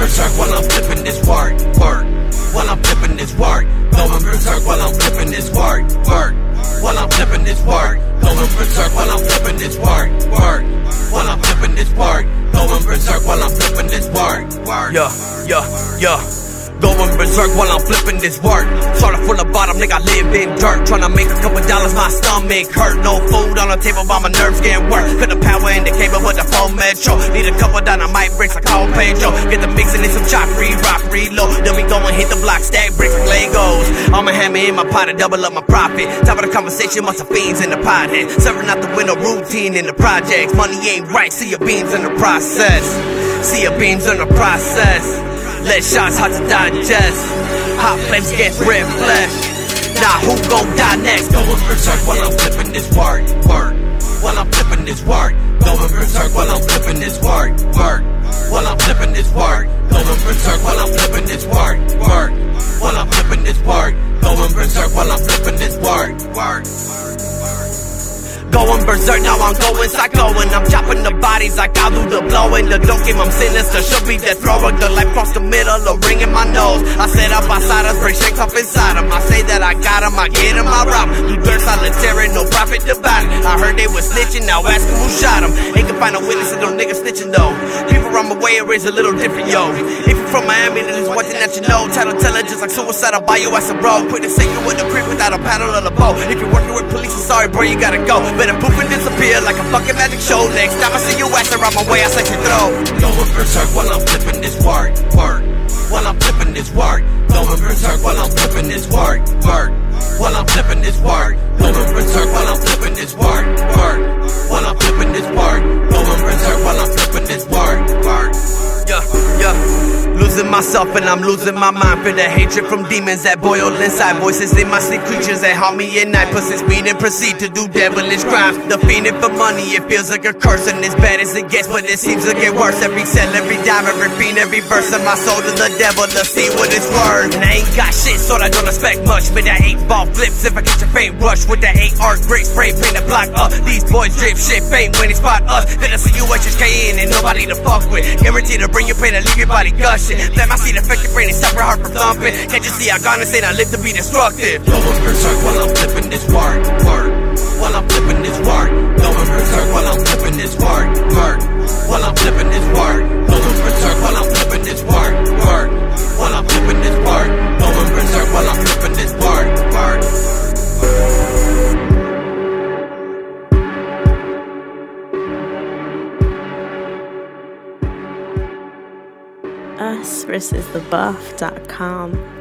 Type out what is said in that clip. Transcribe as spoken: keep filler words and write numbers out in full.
berserk while I'm flipping this work, work. While I'm flipping this work, going berserk while I'm flipping this work, work. While I'm flipping this work, going berserk while I'm flipping this work, work. While I'm flipping this work, going berserk while I'm flipping this work, work. Yeah, yeah, yeah. Going berserk while I'm flipping this work. Started full of bottom, nigga, I live in dirt. Tryna make a couple dollars, my stomach hurt. No food on the table, but my nerves getting worse. Cut the power in the cable with the phone metro. Need a couple dynamite bricks, I call Pedro. Get the mixing in some chop, re-rock, reload. Then we go and hit the block, stack bricks like Legos. I'ma hammer in my pot and double up my profit. Top of the conversation, must have fiends in the pothead. Serving out the window, routine in the projects. Money ain't right, see your beams in the process. See your beams in the process. Let shots hard to digest. Hot flames get red flesh. Now who gon' die next? Going berserk while I'm flipping this work, work. While I'm flipping this work. Going berserk while I'm flipping this work, work. While I'm flipping this work. Going berserk while I'm flipping this work, work. While I'm flipping this work. Going berserk while I'm flipping this work, work. Going berserk, now I'm going psycho. And I'm chopping the bodies like I do the blowing. The dope game, I'm sinister, should be death throwing. The life cross the middle, a ring in my nose. I set up outside us, break shakes up inside them. I say that I got them, I get them, I rob them. You dirt solitary, no profit about it. I heard they was snitching, now ask them who shot them. Ain't can find no witnesses, no niggas snitching though. People from my way, it is a little different, yo. If you from Miami, then there's one thing that you know. Title teller just like suicide, I'll buy you as a bro. Quit the sinking with the creep without a paddle or a bow. If you're working with police, I'm sorry bro, you gotta go. Better poof and disappear like a fucking magic show. Next time I see you ass around my way, I say you throw. Going berserk while I'm flipping this work, work. While I'm flipping this work. Going berserk while I'm flipping this work, work. While I'm flipping this work. Going berserk while I'm flipping this work, work. While I'm flipping this work. Going berserk while I'm flipping this work, work. Yeah, yeah. Losing myself and I'm losing my mind. For the hatred from demons that boil inside. Voices in my sleep, creatures that haunt me at night. Pussy speed and proceed to do devilish crimes. The fiending for money, it feels like a curse. And as bad as it gets, but it seems to get worse. Every cell, every dime, every fiend, every verse of my soul to the devil to see what it's worth. And I ain't got shit, so I don't expect much. But that eight ball flips if I catch a faint rush. With that eight art great spray, paint the block up. These boys drip shit, faint when they spot us. Then I see you at your K in and nobody to fuck with. Guaranteed to bring you pain and leave your body gushing. Damn, I see the affect your brain and separate heart from thumping. Can't you see I gone and say I live to be destructive? Going berserk while I'm flipping this work, work. While I'm flipping this work. Going berserk while I'm flipping this work, work. While I'm flipping this work. Going berserk while I'm flipping this work, work. While I'm flipping this work. Going berserk while I'm flipping this work, work. us versus the buff dot com